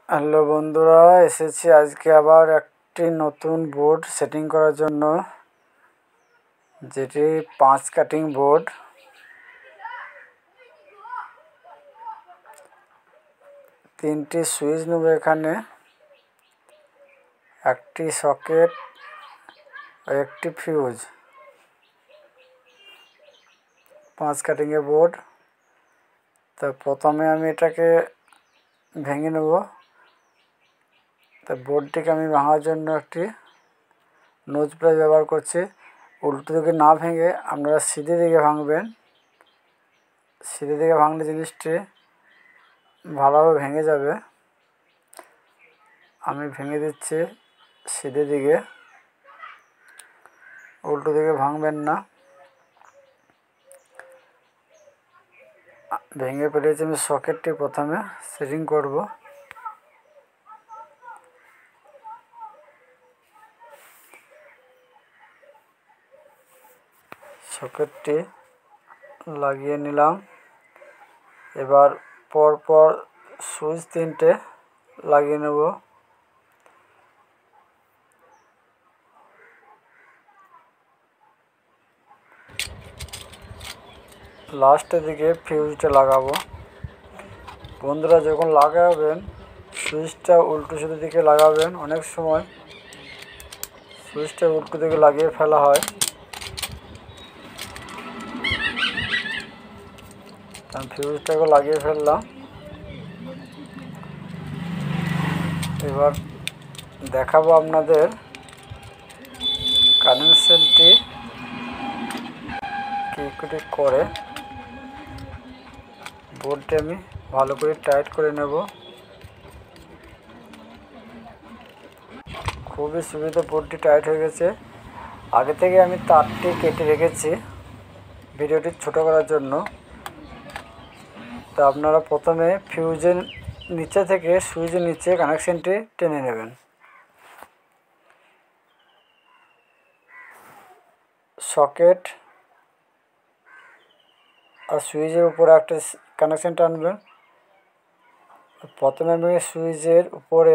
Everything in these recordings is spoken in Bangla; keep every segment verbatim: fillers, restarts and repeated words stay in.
হ্যালো বন্ধুরা, এসেছি আজকে আবার একটি নতুন বোর্ড সেটিং করার জন্য, যেটি পাঁচ কাটিং বোর্ড। তিনটি সুইচ নেব এখানে, একটি সকেট ও একটি ফিউজ। পাঁচ কাটিংয়ের বোর্ড। তো প্রথমে আমি এটাকে ভেঙে নেব। তো বোর্ডটিকে আমি ভাঙার জন্য একটি নোজ প্লাস ব্যবহার করছি। উল্টো দিকে না ভেঙে আপনারা সিধে দিকে ভাঙবেন। সিধে দিকে ভাঙলে জিনিসটি ভালোভাবে ভেঙে যাবে। আমি ভেঙে দিচ্ছি সিধে দিকে, উল্টো দিকে ভাঙবেন না। ভেঙে ফেলেছি। আমি সকেটটি প্রথমে সেটিং করব। সকেটটি লাগিয়ে নিলাম। এবার পরপর সুইচ তিনটে লাগিয়ে নেব। লাস্টের দিকে ফিউজটা লাগাবো। বন্ধুরা, যখন লাগাবেন সুইচটা উল্টো সিধে দিকে লাগাবেন। অনেক সময় সুইচটা উল্টো দিকে লাগিয়ে ফেলা হয়। আমি ফিউজটাকে লাগিয়ে ফেললাম। এবার দেখাবো আপনাদের কানেকশনটি কী করে করে। বোর্ডটি আমি ভালো করে টাইট করে নেব। খুবই সুবিধা, বোর্ডটি টাইট হয়ে গেছে। আগে থেকে আমি তারটি কেটে রেখেছি ভিডিওটি ছোট করার জন্য। তো আপনারা প্রথমে ফিউজের নিচে থেকে সুইচের নিচে কানেকশনটি টেনে নেবেন। সকেট আর সুইচের উপরে একটা কানেকশন টানবেন। প্রথমে আমি সুইচের উপরে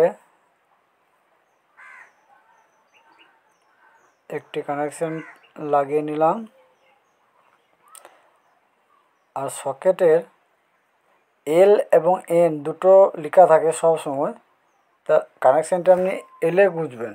একটি কানেকশন লাগিয়ে নিলাম। আর সকেটের এল এবং এন দুটো লেখা থাকে সব সময়। তা কানেকশনটা আপনি এলে গুঁজবেন।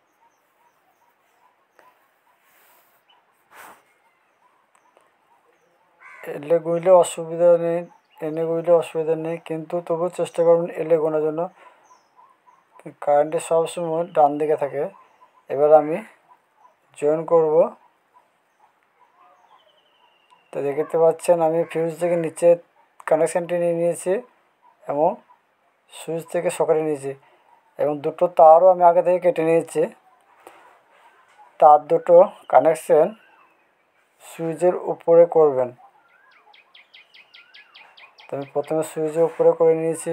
এলে গুঁজলে অসুবিধা নেই, এনে গুঁজলে অসুবিধা নেই, কিন্তু তবুও চেষ্টা করবেন এলে গোনার জন্য। কারেন্টটি সবসময় ডান দিকে থাকে। এবার আমি জয়েন করব। তো দেখতে পাচ্ছেন আমি ফিউজ থেকে নিচে কানেকশানটি নিয়ে নিয়েছি এবং সুইচ থেকে সকেটে নিয়েছি, এবং দুটো তারও আমি আগে থেকে কেটে নিয়েছি। তার দুটো কানেকশান সুইচের উপরে করবেন। তো আমি প্রথমে সুইচের উপরে করে নিয়েছি।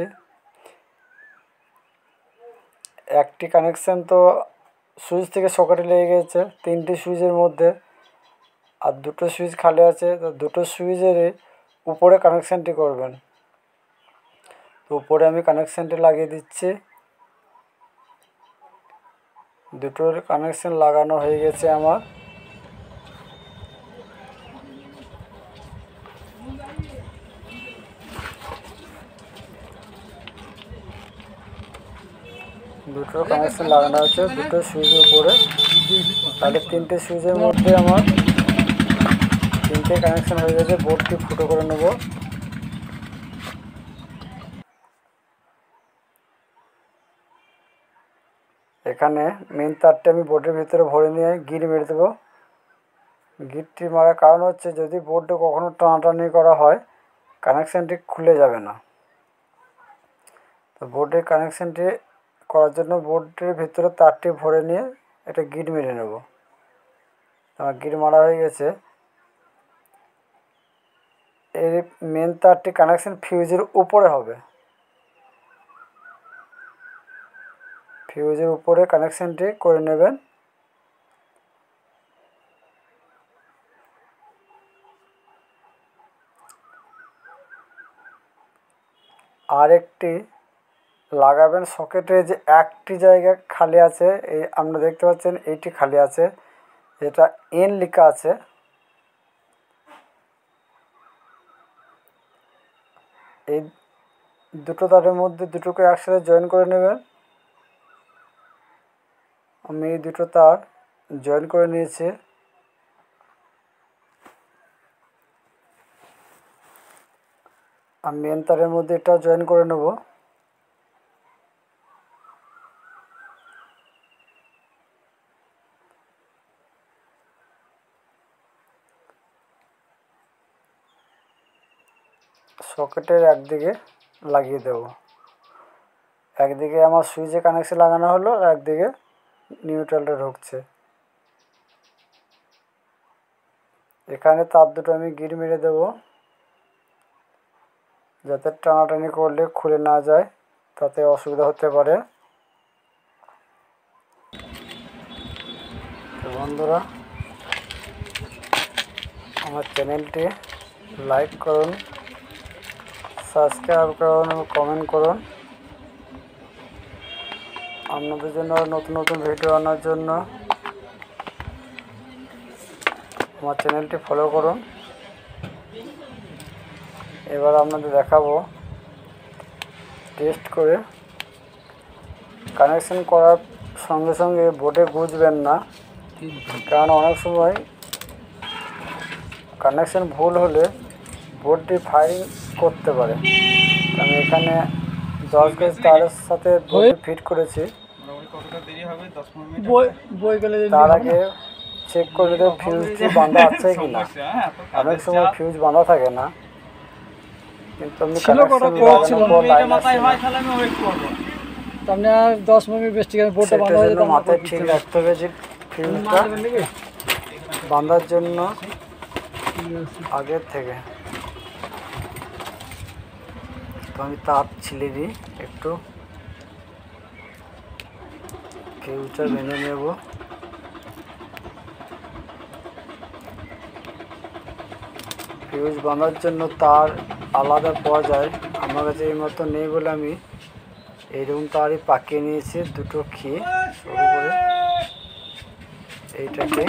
একটি কানেকশান তো সুইচ থেকে সকেটে লেগে গেছে তিনটি সুইচের মধ্যে, আর দুটো সুইচ খালি আছে। তো দুটো সুইচের উপরে কানেকশানটি করবেন। তো উপরে আমি কানেকশানটি লাগিয়ে দিচ্ছি। দুটোর কানেকশান লাগানো হয়ে গেছে আমার। দুটো কানেকশান লাগানো আছে দুটো সুইচের উপরে। তাহলে তিনটে সুইচের মধ্যে আমার তিনটে কানেকশান হয়ে গেছে। বোর্ডটি ফুটো করে নেব। এখানে মেন তারটা আমি বোর্ডের ভিতরে ভরে নিয়ে গিট মেরে দেবো। গিটটি মারার কারণ হচ্ছে, যদি বোর্ডে কখনো টানাটানি করা হয় কানেকশানটি খুলে যাবে না। তো বোর্ডের কানেকশানটি করার জন্য বোর্ডের ভিতরে তারটি ভরে নিয়ে একটা গিট মেরে নেব। আমার গিট মারা হয়ে গেছে। এই মেন তারটি কানেকশান ফিউজের উপরে হবে। ফিউজের উপরে কানেকশানটি করে নেবেন। আর একটি লাগাবেন সকেটে যে একটি জায়গা খালি আছে, এই আপনারা দেখতে পাচ্ছেন এইটি খালি আছে, যেটা এন লেখা আছে। এই দুটো তারের মধ্যে দুটোকে একসাথে জয়েন করে নেবেন। আমি এই দুটো তার জয়েন করে নিয়েছি। আমি মেন তারের মধ্যে এটা জয়েন করে নেব। সকেটের একদিকে লাগিয়ে দেব। একদিকে আমার সুইচে কানেকশন লাগানো হলো, আর একদিকে নিউট্রালটা ঢুকছে। এখানে তার দুটো আমি গিট মেরে দেব, যাতে টানাটানি করলে খুলে না যায়, তাতে অসুবিধা হতে পারে। তো বন্ধুরা, আমার চ্যানেলটি লাইক করুন, সাবস্ক্রাইব করুন এবং কমেন্ট করুন। আপনাদের জন্য নতুন নতুন ভিডিও আনার জন্য আমার চ্যানেলটি ফলো করুন। এবার আপনাদের দেখাবো টেস্ট করে। কানেকশন করার সঙ্গে সঙ্গে বোর্ডে গুঁজবেন না, কারণ অনেক সময় কানেকশন ভুল হলে বোর্ডটি ফায়ারিং করতে পারে। আমি এখানে দশ গজ তারের সাথে বোর্ডটি ফিট করেছি। তার আগে চেক করে দেব ফিউজটি বাঁধা আছে কি না। অনেক সময় ফিউজ বাঁধা থাকে না, কিন্তু আমি কানেকশন লাগানোর পর লাইন আসছে না। দশ মিনিট বেশি বোর্ডটা বাঁধা হয়ে যেত, মাথায় ঠিক রাখতে হবে যে ফিউজটা বাঁধার জন্য আগের থেকে। তো আমি তার ছিলে দিই, একটু ফিউজটা বেঁধে নেব। ফিউজ বাঁধার জন্য তার আলাদা পাওয়া যায়, আমার কাছে এই মতো নেই বলে আমি এইরকম তারই পাকিয়ে নিয়েছি। দুটো খেয়ে শুরু করে এইটাকে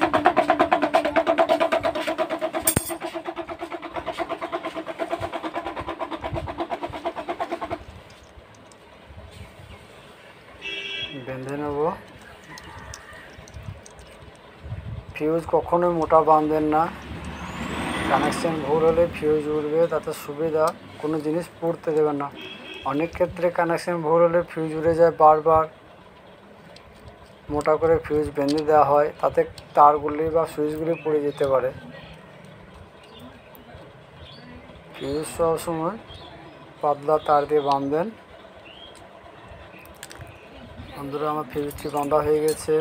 বেঁধে নেব। ফিউজ কখনোই মোটা বাঁধবেন না, কানেকশন ভুল হলে ফিউজ উড়বে, তাতে সুবিধা কোনো জিনিস পুড়তে দেবেন না। অনেক ক্ষেত্রে কানেকশন ভুল হলে ফিউজ উড়ে যায়, বারবার মোটা করে ফিউজ বেঁধে দেওয়া হয়, তাতে তারগুলি বা সুইচগুলি পুড়ে যেতে পারে। ফিউজ সবসময় পাতলা তার দিয়ে বাঁধবেন। বন্ধুরা, আমার ফিউজটি বাঁধা হয়ে গেছে।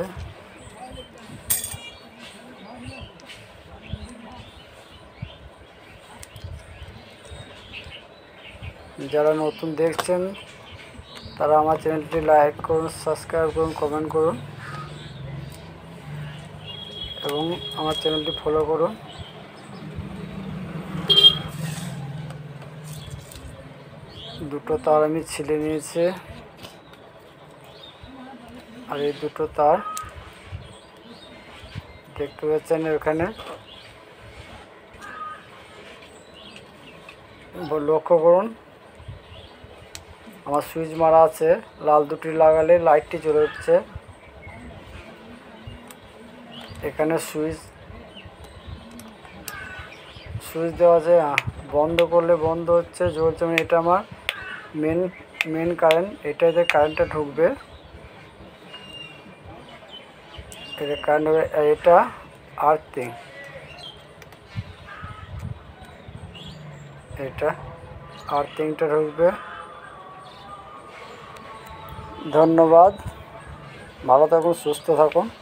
যারা নতুন দেখছেন তারা আমার চ্যানেলটি লাইক করুন, সাবস্ক্রাইব করুন, কমেন্ট করুন এবং আমার চ্যানেলটি ফলো করুন। দুটো তার আমি ছিলে নিয়েছি, আর এই দুটো তার দেখতে পাচ্ছেন এখানে। লক্ষ্য করুন, আমার সুইচ মারা আছে, লাল দুটি লাগালে লাইটটি জ্বলে উঠছে। এখানে সুইচ সুইচ দেওয়া আছে, বন্ধ করলে বন্ধ হচ্ছে, জ্বলছে। মানে এটা আমার মেন মেন কারেন্ট, এটাতে কারেন্টটা ঢুকবে, এটা কারেন্ট হবে। এটা আর্থিং, এটা আর্থিংটা ঢুকবে। ধন্যবাদ, ভালো থাকুন, সুস্থ থাকুন।